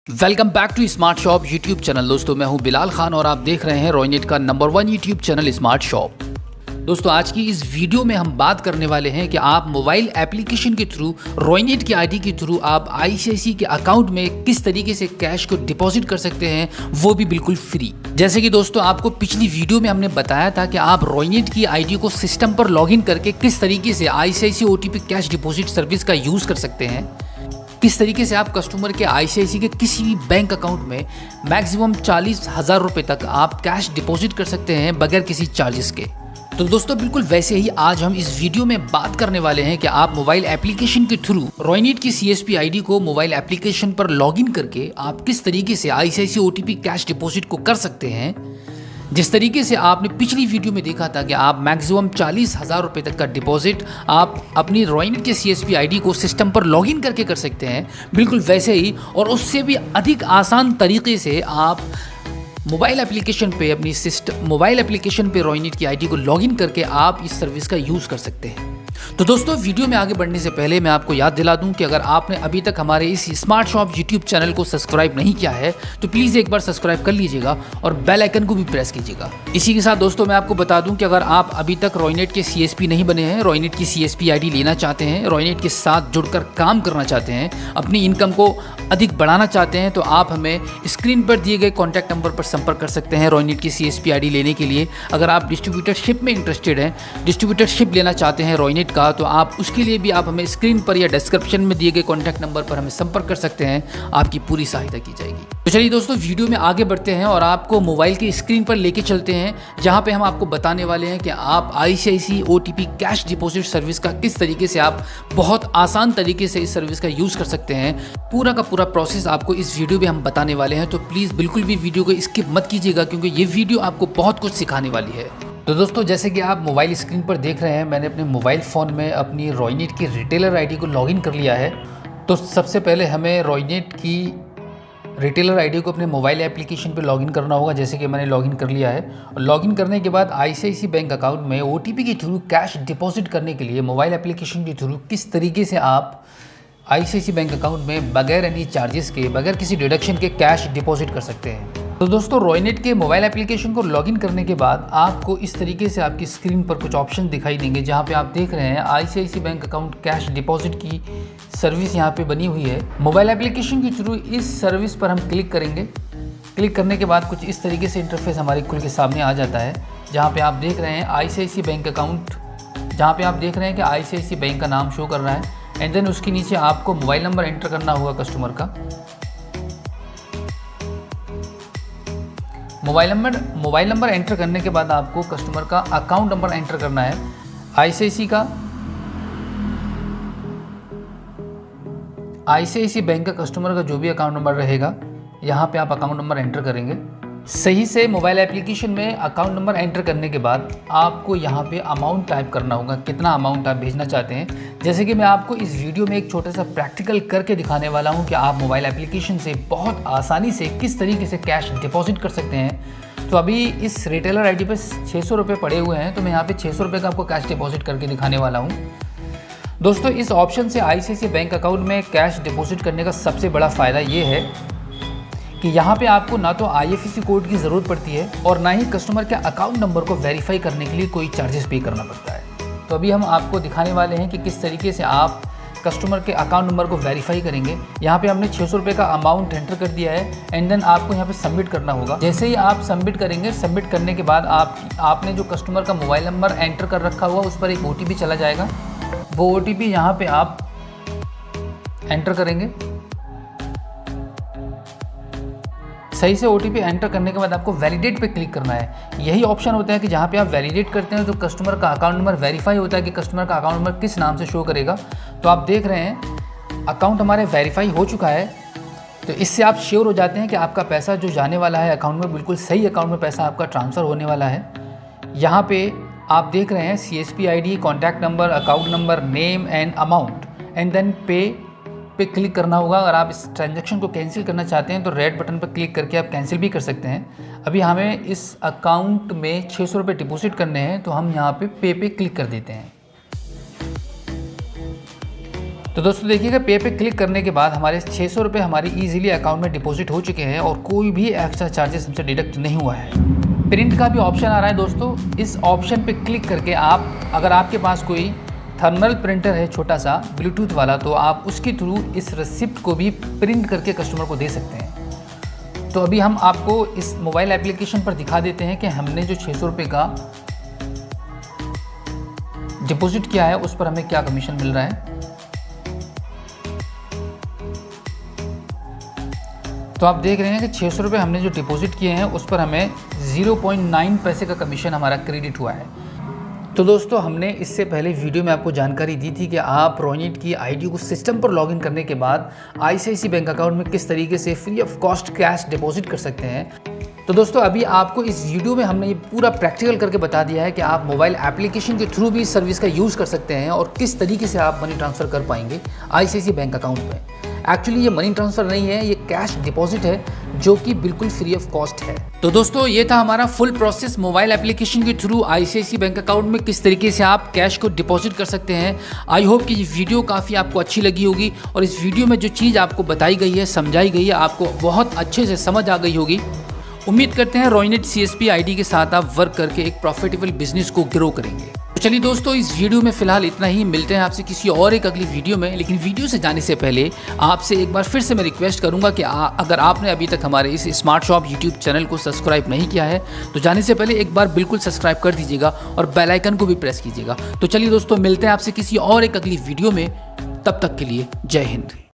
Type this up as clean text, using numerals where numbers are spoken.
Welcome back to smart shop YouTube channel. दोस्तों मैं हूं बिलाल खान और आप देख रहे हैं रॉयनेट का number 1 YouTube channel smart shop. दोस्तों आज की इस वीडियो में हम बात करने वाले हैं कि आप मोबाइल एप्लीकेशन के थ्रू रॉयनेट की आईडी के थ्रू आप आईसीआईसीआई के अकाउंट में किस तरीके से कैश को डिपॉजिट कर सकते हैं, वो भी बिल्कुल फ्री। जैसे कि दोस्तों आपको पिछली वीडियो में हमने बताया था कि आप रॉयनेट की आईडी को सिस्टम पर लॉगिन करके किस तरीके से ICICI OTP cash deposit service का यूज़ कर सकते हैं, किस तरीके से आप कस्टमर के आईसीआईसीआई के किसी भी बैंक अकाउंट में मैक्सिमम 40,000 रुपये तक आप कैश डिपॉजिट कर सकते हैं बगैर किसी चार्जेस के। तो दोस्तों बिल्कुल वैसे ही आज हम इस वीडियो में बात करने वाले हैं कि आप मोबाइल एप्लीकेशन के थ्रू रॉयनेट की सीएसपी आईडी को मोबाइल एप्लीकेशन पर लॉगिन करके आप किस तरीके से आईसीआईसीआई ओटीपी कैश डिपॉजिट को कर सकते हैं। जिस तरीके से आपने पिछली वीडियो में देखा था कि आप मैक्सिमम 40,000 रुपये तक का डिपॉजिट आप अपनी रॉयनेट के सीएसपी आईडी को सिस्टम पर लॉगिन करके कर सकते हैं, बिल्कुल वैसे ही और उससे भी अधिक आसान तरीके से आप मोबाइल एप्लीकेशन पे रॉयनेट की आईडी को लॉगिन करके आप इस सर्विस का यूज़ कर सकते हैं। तो दोस्तों वीडियो में आगे बढ़ने से पहले मैं आपको याद दिला दूं कि अगर आपने अभी तक हमारे इस स्मार्ट शॉप यूट्यूब चैनल को सब्सक्राइब नहीं किया है तो प्लीज़ एक बार सब्सक्राइब कर लीजिएगा और बेल आइकन को भी प्रेस कीजिएगा। इसी के साथ दोस्तों मैं आपको बता दूं कि अगर आप अभी तक रॉयनेट के सीएसपी नहीं बने हैं, रॉयनेट की सीएसपी आईडी लेना चाहते हैं, रॉयनेट के साथ जुड़कर काम करना चाहते हैं, अपनी इनकम को अधिक बढ़ाना चाहते हैं, तो आप हमें स्क्रीन पर दिए गए कॉन्टैक्ट नंबर पर संपर्क कर सकते हैं रॉयनेट की सीएसपी आईडी लेने के लिए। अगर आप डिस्ट्रीब्यूटरशिप में इंटरेस्टेड हैं, डिस्ट्रीब्यूटरशिप लेना चाहते हैं रॉयनेट का, तो आप उसके लिए भी आप हमें स्क्रीन पर या डिस्क्रिप्शन में दिए गए कॉन्टैक्ट नंबर पर हमें संपर्क कर सकते हैं, आपकी पूरी सहायता की जाएगी। तो चलिए दोस्तों वीडियो में आगे बढ़ते हैं और आपको मोबाइल की स्क्रीन पर लेके चलते हैं जहां पे हम आपको बताने वाले हैं कि आप ICICI OTP cash deposit service का किस तरीके से आप बहुत आसान तरीके से इस सर्विस का यूज़ कर सकते हैं। पूरा का पूरा प्रोसेस आपको इस वीडियो में हम बताने वाले हैं, तो प्लीज़ बिल्कुल भी वीडियो को स्किप मत कीजिएगा क्योंकि ये वीडियो आपको बहुत कुछ सिखाने वाली है। तो दोस्तों जैसे कि आप मोबाइल स्क्रीन पर देख रहे हैं, मैंने अपने मोबाइल फ़ोन में अपनी रॉयनेट की रिटेलर आईडी को लॉगिन कर लिया है। तो सबसे पहले हमें रॉयनेट की रिटेलर आईडी को अपने मोबाइल एप्लीकेशन पे लॉगिन करना होगा, जैसे कि मैंने लॉगिन कर लिया है। और लॉगिन करने के बाद आईसीआईसीआई बैंक अकाउंट में ओटीपी के थ्रू कैश डिपॉजिट करने के लिए मोबाइल एप्लीकेशन के थ्रू किस तरीके से आप आईसीआईसीआई बैंक अकाउंट में बगैर एनी चार्जेस के, बगैर किसी डिडक्शन के कैश डिपॉजिट कर सकते हैं। तो दोस्तों रॉयनेट के मोबाइल एप्लीकेशन को लॉगिन करने के बाद आपको इस तरीके से आपकी स्क्रीन पर कुछ ऑप्शन दिखाई देंगे जहां पे आप देख रहे हैं ICICI bank account cash deposit की सर्विस यहां पे बनी हुई है। मोबाइल एप्लीकेशन के थ्रू इस सर्विस पर हम क्लिक करेंगे। क्लिक करने के बाद कुछ इस तरीके से इंटरफेस हमारे खुल के सामने आ जाता है, जहाँ पे आप देख रहे हैं आईसीआईसीआई बैंक अकाउंट, जहाँ पे आप देख रहे हैं कि आईसीआईसीआई बैंक का नाम शो कर रहा है। एंड देन उसके नीचे आपको मोबाइल नंबर एंटर करना होगा कस्टमर का। मोबाइल नंबर एंटर करने के बाद आपको कस्टमर का अकाउंट नंबर एंटर करना है। आईसीआईसीआई बैंक का कस्टमर का जो भी अकाउंट नंबर रहेगा, यहाँ पे आप अकाउंट नंबर एंटर करेंगे। सही से मोबाइल एप्लीकेशन में अकाउंट नंबर एंटर करने के बाद आपको यहाँ पे अमाउंट टाइप करना होगा, कितना अमाउंट आप भेजना चाहते हैं। जैसे कि मैं आपको इस वीडियो में एक छोटा सा प्रैक्टिकल करके दिखाने वाला हूँ कि आप मोबाइल एप्लीकेशन से बहुत आसानी से किस तरीके से कैश डिपॉजिट कर सकते हैं। तो अभी इस रिटेलर आईडी पे 600 रुपये पड़े हुए हैं, तो मैं यहाँ पे 600 रुपये का आपको कैश डिपॉजिट करके दिखाने वाला हूँ। दोस्तों इस ऑप्शन से आईसीआईसीआई बैंक अकाउंट में कैश डिपॉजिट करने का सबसे बड़ा फ़ायदा ये है कि यहाँ पे आपको ना तो आईएफएससी कोड की ज़रूरत पड़ती है और ना ही कस्टमर के अकाउंट नंबर को वेरीफाई करने के लिए कोई चार्जेस पे करना पड़ता है। तो अभी हम आपको दिखाने वाले हैं कि किस तरीके से आप कस्टमर के अकाउंट नंबर को वेरीफाई करेंगे। यहाँ पे हमने 600 रुपये का अमाउंट एंटर कर दिया है एंड देन आपको यहाँ पे सबमिट करना होगा। जैसे ही आप सबमिट करेंगे, सबमिट करने के बाद आपने जो कस्टमर का मोबाइल नंबर एंटर कर रखा हुआ उस पर एक ओटीपी चला जाएगा। वो ओटीपी यहाँ पे आप एंटर करेंगे। सही से ओटीपी एंटर करने के बाद आपको वैलिडेट पे क्लिक करना है। यही ऑप्शन होता है कि जहाँ पे आप वैलिडेट करते हैं तो कस्टमर का अकाउंट नंबर वेरीफाई होता है कि कस्टमर का अकाउंट नंबर किस नाम से शो करेगा। तो आप देख रहे हैं अकाउंट हमारे वेरीफाई हो चुका है। तो इससे आप श्योर हो जाते हैं कि आपका पैसा जो जाने वाला है अकाउंट में, बिल्कुल सही अकाउंट में पैसा आपका ट्रांसफ़र होने वाला है। यहाँ पे आप देख रहे हैं CSP ID, contact number, account number, name and amount and then पे क्लिक करना होगा। अगर आप इस ट्रांजैक्शन को कैंसिल करना चाहते हैं तो रेड बटन पर क्लिक करके आप कैंसिल भी कर सकते हैं। अभी हमें इस अकाउंट में 600 रुपये डिपॉजिट करने हैं, तो हम यहाँ पे क्लिक कर देते हैं। तो दोस्तों देखिएगा, पे पे क्लिक करने के बाद हमारे 600 रुपये हमारी ईजिली अकाउंट में डिपॉजिट हो चुके हैं और कोई भी एक्स्ट्रा चार्जेस हमसे डिडक्ट नहीं हुआ है। प्रिंट का भी ऑप्शन आ रहा है दोस्तों, इस ऑप्शन पे क्लिक करके आप, अगर आपके पास कोई थर्मल प्रिंटर है छोटा सा ब्लूटूथ वाला, तो आप उसके थ्रू इस रिसिप्ट को भी प्रिंट करके कस्टमर को दे सकते हैं। तो अभी हम आपको इस मोबाइल एप्लीकेशन पर दिखा देते हैं कि हमने जो 600 रुपये का डिपॉजिट किया है उस पर हमें क्या कमीशन मिल रहा है। तो आप देख रहे हैं कि 600 रुपये हमने जो डिपॉजिट किए हैं उस पर हमें 0.9 पैसे का कमीशन हमारा क्रेडिट हुआ है। तो दोस्तों हमने इससे पहले वीडियो में आपको जानकारी दी थी कि आप रोइनेट की आईडी को सिस्टम पर लॉगिन करने के बाद आईसीआईसीआई बैंक अकाउंट में किस तरीके से free of cost cash deposit कर सकते हैं। तो दोस्तों अभी आपको इस वीडियो में हमने ये पूरा प्रैक्टिकल करके बता दिया है कि आप मोबाइल एप्लीकेशन के थ्रू भी इस सर्विस का यूज़ कर सकते हैं और किस तरीके से आप मनी ट्रांसफ़र कर पाएंगे आईसीआईसीआई बैंक अकाउंट में। एक्चुअली ये मनी ट्रांसफ़र नहीं है, ये कैश डिपॉजिट है जो कि बिल्कुल फ्री ऑफ कॉस्ट है। तो दोस्तों ये था हमारा फुल प्रोसेस, मोबाइल एप्लीकेशन के थ्रू आईसीआईसीआई बैंक अकाउंट में किस तरीके से आप कैश को डिपॉजिट कर सकते हैं। आई होप कि ये वीडियो काफ़ी आपको अच्छी लगी होगी और इस वीडियो में जो चीज़ आपको बताई गई है, समझाई गई है, आपको बहुत अच्छे से समझ आ गई होगी। उम्मीद करते हैं रोइनेट सीएसपी आईडी के साथ आप वर्क करके एक प्रॉफिटेबल बिजनेस को ग्रो करेंगे। तो चलिए दोस्तों इस वीडियो में फिलहाल इतना ही, मिलते हैं आपसे किसी और एक अगली वीडियो में। लेकिन वीडियो से जाने से पहले आपसे एक बार फिर से मैं रिक्वेस्ट करूंगा कि अगर आपने अभी तक हमारे इस स्मार्ट शॉप यूट्यूब चैनल को सब्सक्राइब नहीं किया है तो जाने से पहले एक बार बिल्कुल सब्सक्राइब कर दीजिएगा और बेल आइकन को भी प्रेस कीजिएगा। तो चलिए दोस्तों मिलते हैं आपसे किसी और एक अगली वीडियो में, तब तक के लिए जय हिंद।